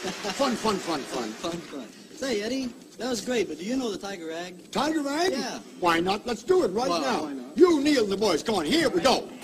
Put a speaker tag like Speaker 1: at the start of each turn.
Speaker 1: Fun, fun, fun, fun.
Speaker 2: Fun, fun. Say, Eddie, that was great, but do you know the Tiger Rag?
Speaker 1: Tiger Rag?
Speaker 2: Yeah.
Speaker 1: Why not? Let's do it right
Speaker 2: Well,
Speaker 1: now.
Speaker 2: why not?
Speaker 1: You, Neil, and the boys. Come on, here we go.